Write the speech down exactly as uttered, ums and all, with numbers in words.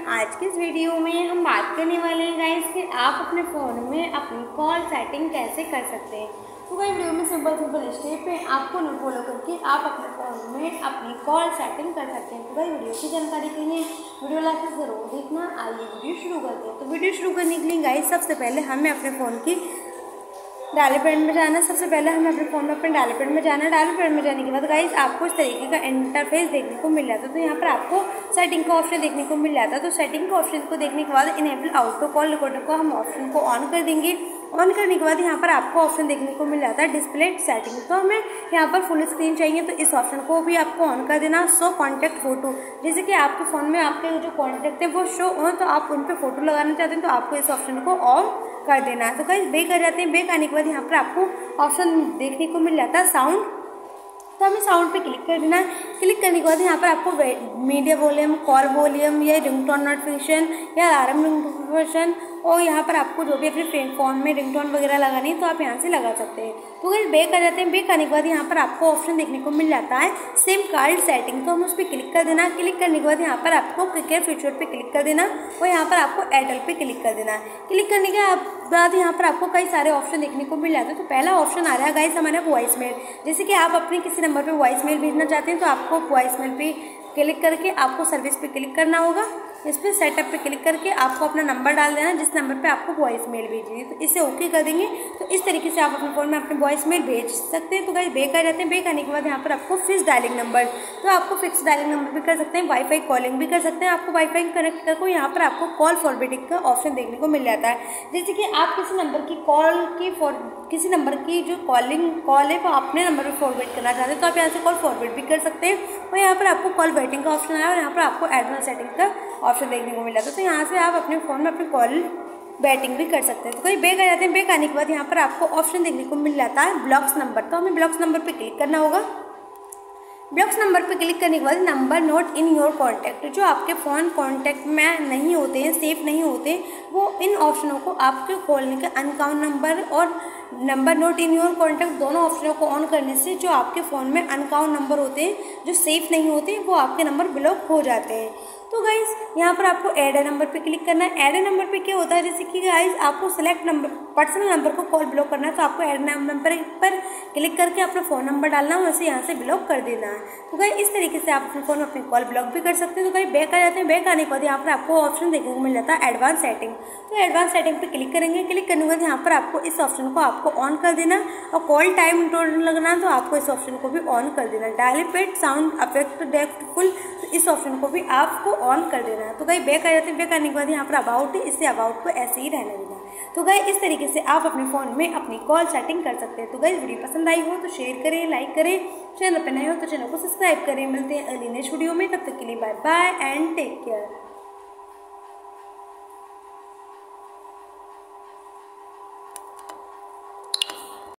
आज के इस वीडियो में हम बात करने वाले हैं गाइस कि आप अपने फ़ोन में अपनी कॉल सेटिंग कैसे कर सकते हैं। तो गाइस वीडियो में सिंपल सिंपल स्टेप है, आपको न फॉलो करके आप अपने फ़ोन में अपनी कॉल सेटिंग कर सकते हैं। तो गाइस वीडियो की जानकारी के लिए वीडियो लास्ट तक ज़रूर देखना। आइए वीडियो शुरू करते हैं। तो वीडियो शुरू करने के लिए गाइस सबसे पहले हमें अपने फ़ोन की डायल पैड में जाना। सबसे पहले हमें अपने फ़ोन में अपने डायल पैड में जाना। डायल पैड में जाने के बाद गाइस आपको इस तरीके का इंटरफेस देखने को मिल जाता है। तो यहाँ पर आपको सेटिंग का ऑप्शन देखने को मिल जाता है। तो सेटिंग का ऑप्शन को देखने के बाद इनेबल ऑटो कॉल रिकॉर्डर को हम ऑप्शन को ऑन कर देंगे। ऑन करने के बाद यहाँ पर आपको ऑप्शन देखने को मिल जाता है डिस्प्ले सेटिंग। तो हमें यहाँ पर फुल स्क्रीन चाहिए तो इस ऑप्शन को भी आपको ऑन कर देना। शो कॉन्टैक्ट फोटो, जैसे कि आपके फ़ोन में आपके जो कॉन्टैक्ट है वो शो हो तो आप उन पर फोटो लगाना चाहते हैं तो आपको इस ऑप्शन को ऑन कर देना है। तो गाइस बैक आ जाते हैं। बैक आने के बाद यहाँ पर आपको ऑप्शन देखने को मिल जाता है साउंड। तो हमें साउंड पे क्लिक कर देना है। क्लिक करने के बाद यहाँ पर आपको मीडिया वॉल्यूम, कॉल वॉल्यूम या रिंगटोन नोटिफिकेशन या अलार्म नोटिफिकेशन और यहाँ पर आपको जो भी अपने फ़ोन में रिंगटोन वगैरह लगानी है तो आप यहाँ से लगा सकते हैं। तो गाइस बैक आ जाते हैं। बैक आने के बाद यहाँ पर आपको ऑप्शन देखने को मिल जाता है सिम कार्ड सेटिंग। तो हम उस पर क्लिक कर देना। क्लिक करने के बाद यहाँ पर आपको क्रिकेट फीचर पे क्लिक कर देना और यहाँ पर आपको एयरटेल पे क्लिक कर देना। क्लिक करने के बाद यहाँ पर आपको कई सारे ऑप्शन देखने को मिल जाते हैं। तो पहला ऑप्शन आ रहा है गाइस हमारा वॉइस मेल, जैसे कि आप अपने किसी नंबर पे वॉइस मेल भेजना चाहते हैं तो आपको वॉइस मेल पे क्लिक करके आपको सर्विस पे क्लिक करना होगा। इस पर सेटअप पे क्लिक करके आपको अपना नंबर डाल देना जिस नंबर पे आपको वॉइस मेल भेजनी है। तो इसे ओके कर देंगे। तो इस तरीके से आप अपने फ़ोन में अपने वॉइस मेल भेज सकते हैं। तो गाइस बैक आ जाते हैं। बैक आने के बाद यहाँ पर आपको फिक्स डायलिंग नंबर, तो आपको फिक्स डायलिंग नंबर भी कर सकते हैं, वाईफाई कॉलिंग भी कर सकते हैं। आपको वाईफाई कनेक्ट करके यहाँ पर आपको कॉल फॉरवर्डिंग का ऑप्शन देखने को मिल जाता है। जैसे कि आप किसी नंबर की कॉल की फॉर किसी नंबर की जो कॉलिंग कॉल है वो अपने नंबर पर फॉरवर्ड करना चाहते हैं तो आप यहाँ से कॉल फॉरवर्ड भी कर सकते हैं। और यहाँ पर आपको कॉल वेटिंग का ऑप्शन आया और यहाँ पर आपको एडवांस सेटिंग का ऑप्शन देखने को मिल जाता है। तो यहाँ से आप अपने फ़ोन में अपनी कॉल बैटिंग भी कर सकते हैं। तो कहीं बैक आ जाते हैं। बैक आने के बाद यहाँ पर आपको ऑप्शन देखने को मिल जाता है ब्लॉक्स नंबर। तो हमें ब्लॉक्स नंबर पे क्लिक करना होगा। ब्लॉक्स नंबर पे क्लिक करने के बाद number note in your contact, जो आपके फ़ोन कॉन्टैक्ट में नहीं होते हैं, सेफ नहीं होते, वो इन ऑप्शनों को आपके खोलने के अनकाउंट नंबर और number note in your contact दोनों ऑप्शनों को ऑन करने से जो आपके फ़ोन में अनकाउंट नंबर होते हैं जो सेफ नहीं होते वो आपके नंबर ब्लॉक हो जाते हैं। तो गाइस यहाँ पर आपको ऐड ए नंबर पे क्लिक करना है। ऐड ए नंबर पे क्या होता है, जैसे कि गाइस आपको सेलेक्ट नंबर पर्सनल नंबर को कॉल ब्लॉक करना है तो आपको ऐड नंबर पर क्लिक करके अपना फ़ोन नंबर डालना है, वैसे यहाँ से ब्लॉक कर देना है। तो गाइस इस तरीके से आप अपने फ़ोन में अपनी कॉल ब्लॉक भी कर सकते हैं। तो गाइस बैक आ जाते हैं। बैक आने के बाद यहाँ पर आपको ऑप्शन देखने को मिल जाता है एडवांस सेटिंग। तो एडवांस सेटिंग पे क्लिक करेंगे। क्लिक करने के बाद यहाँ पर आपको इस ऑप्शन को आपको ऑन कर देना और कॉल टाइम टोन लगना तो आपको इस ऑप्शन को भी ऑन कर देना। डायल पैड साउंड अफेक्ट डेप्थफुल, तो इस ऑप्शन को भी आपको ऑन कर देना है। तो गाइस बैक आ जाते हैं। बैक आने के बाद यहाँ पर अबाउट है, इससे अबाउट को ऐसे ही रहने देना। तो गाइस इस तरीके से आप अपने फ़ोन में अपनी कॉल सेटिंग कर सकते हैं। तो गाइस वीडियो पसंद आई हो तो शेयर करें, लाइक करें, चैनल पर नए हो तो चैनल को सब्सक्राइब करें। मिलते हैं अगली नेक्स्ट वीडियो में, तब तक के लिए bye bye and take care.